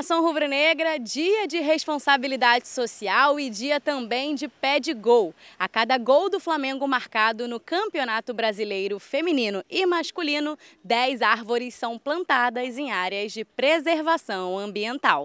nação rubro-negra, dia de responsabilidade social e dia também de pé de gol. A cada gol do Flamengo marcado no Campeonato Brasileiro feminino e masculino, 10 árvores são plantadas em áreas de preservação ambiental.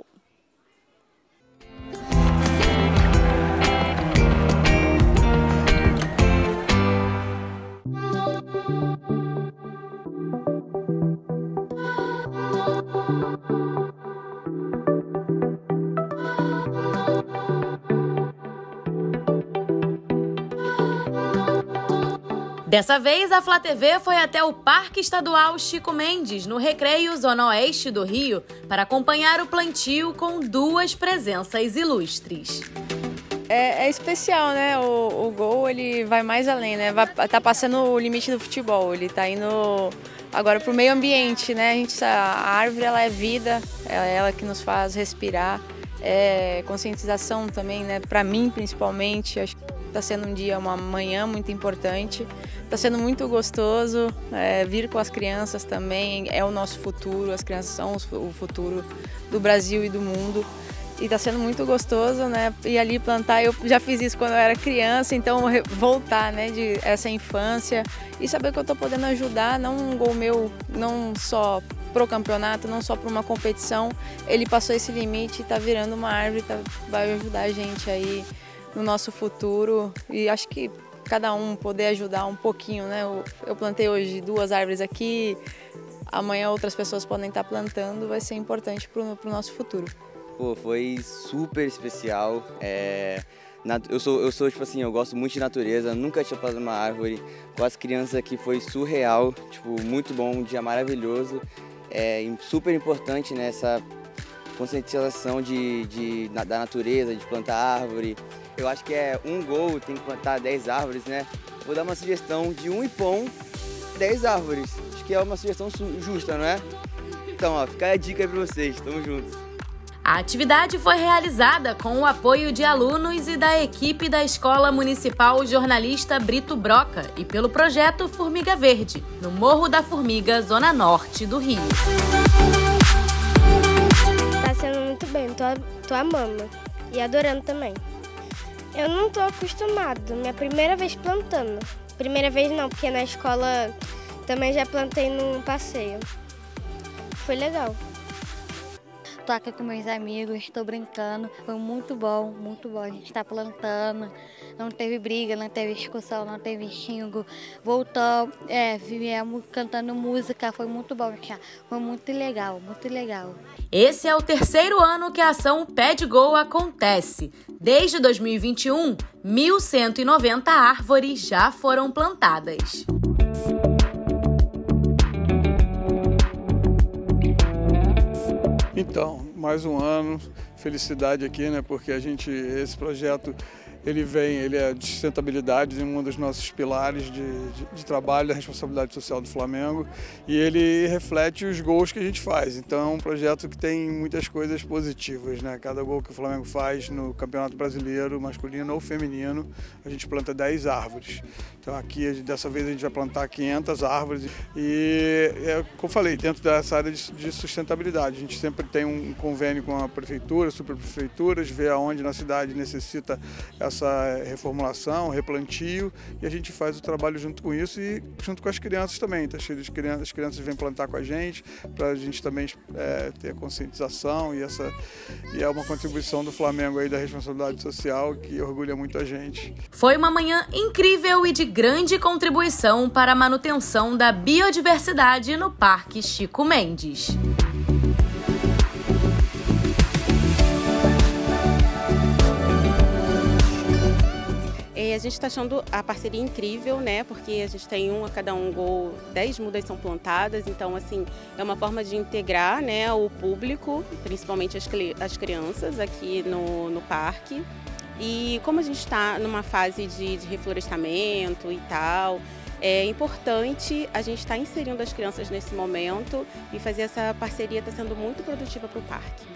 Dessa vez, a Flá TV foi até o Parque Estadual Chico Mendes, no Recreio Zona Oeste do Rio, para acompanhar o plantio com duas presenças ilustres. É especial, né? O gol ele vai mais além, né? Tá passando o limite do futebol, ele tá indo agora pro meio ambiente, né? A árvore ela é vida, é ela que nos faz respirar, é conscientização também, né? Para mim principalmente, acho que tá sendo um dia, uma manhã muito importante. Está sendo muito gostoso vir com as crianças também, é o nosso futuro, as crianças são o futuro do Brasil e do mundo. E está sendo muito gostoso, né? E ali plantar, eu já fiz isso quando eu era criança, então voltar, né, de essa infância e saber que eu estou podendo ajudar, não um gol meu, não só pro campeonato, não só para uma competição, ele passou esse limite e está virando uma árvore, vai ajudar a gente aí no nosso futuro e acho que cada um poder ajudar um pouquinho, né? Eu plantei hoje 2 árvores aqui, amanhã outras pessoas podem estar plantando, vai ser importante para o nosso futuro. Pô, foi super especial. Eu sou tipo assim, eu gosto muito de natureza, nunca tinha plantado uma árvore. Com as crianças aqui foi surreal, tipo, muito bom, um dia maravilhoso. Super importante nessa conscientização da natureza, de plantar árvore. Eu acho que um gol, tem que plantar 10 árvores, né? Vou dar uma sugestão de 1 ipom, 10 árvores. Acho que é uma sugestão justa, não é? Então, ó, fica a dica aí pra vocês, tamo juntos. A atividade foi realizada com o apoio de alunos e da equipe da Escola Municipal Jornalista Brito Broca e pelo projeto Formiga Verde, no Morro da Formiga, zona norte do Rio. Tá sendo muito bem, tô amando e adorando também. Eu não tô acostumado, minha primeira vez plantando. Primeira vez não, porque na escola também já plantei num passeio. Foi legal. Tô aqui com meus amigos, estou brincando, foi muito bom a gente tá plantando, não teve briga, não teve discussão, não teve xingo, voltamos, viemos cantando música, foi muito bom, foi muito legal, muito legal. Esse é o 3º ano que a ação Pé de Gol acontece. Desde 2021, 1.190 árvores já foram plantadas. Então, mais um ano, felicidade aqui, né? Porque esse projeto, ele é de sustentabilidade, um dos nossos pilares de trabalho da responsabilidade social do Flamengo e ele reflete os gols que a gente faz. Então é um projeto que tem muitas coisas positivas, né? Cada gol que o Flamengo faz no Campeonato Brasileiro, masculino ou feminino, a gente planta 10 árvores. Então aqui, dessa vez, a gente vai plantar 500 árvores e, como eu falei, dentro dessa área de sustentabilidade. A gente sempre tem um convênio com a prefeitura, superprefeituras, ver aonde na cidade necessita essa reformulação, replantio, e a gente faz o trabalho junto com isso e junto com as crianças também. Tá cheio de crianças, as crianças vêm plantar com a gente, para a gente também ter conscientização e é uma contribuição do Flamengo aí da responsabilidade social que orgulha muito a gente. Foi uma manhã incrível e de grande contribuição para a manutenção da biodiversidade no Parque Chico Mendes. A gente está achando a parceria incrível, né? Porque a gente tem a cada gol, 10 mudas são plantadas, então assim, é uma forma de integrar, né, o público, principalmente as crianças aqui no parque. E como a gente está numa fase de reflorestamento e tal, é importante a gente estar inserindo as crianças nesse momento e fazer essa parceria, está sendo muito produtiva para o parque.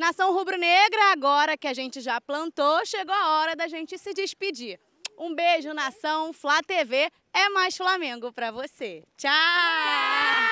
Nação Rubro-Negra, agora que a gente já plantou, chegou a hora da gente se despedir. Um beijo, nação. Flá TV é mais Flamengo pra você. Tchau!